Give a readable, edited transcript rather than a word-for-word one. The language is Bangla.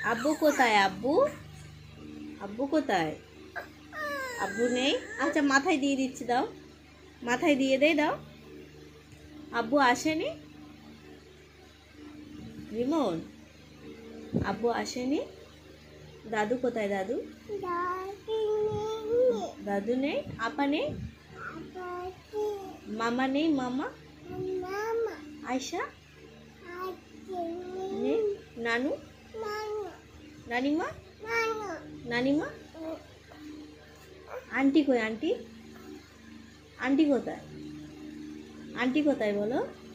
আব্বু কোথায়? আব্বু আব্বু কোথায়? আব্বু নেই। আচ্ছা মাথায় দিয়ে দিচ্ছি, দাও মাথায় দিয়ে দেই, দাও। আব্বু আসেনি রিমন, আব্বু আসেনি। দাদু কোথায়? দাদু দাদু নেই। আপা নেই। মামা নেই। মামা আয়শা নেই। নানু নানিমা নানিমা। আন্টি কই? আন্টি আন্টি কোথায়? আন্টি কোথায় বলো?